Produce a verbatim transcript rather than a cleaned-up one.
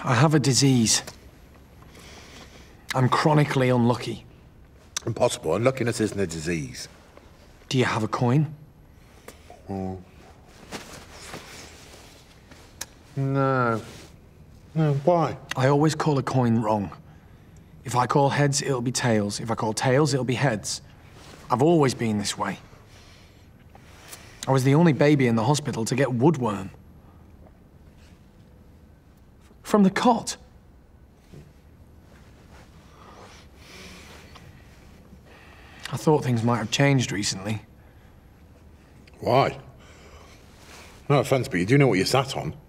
I have a disease. I'm chronically unlucky. Impossible. Unluckiness isn't a disease. Do you have a coin? Oh. No. No, why? I always call a coin wrong. If I call heads, it'll be tails. If I call tails, it'll be heads. I've always been this way. I was the only baby in the hospital to get woodworm. From the cot. I thought things might have changed recently. Why? No offence, but you do know what you sat on.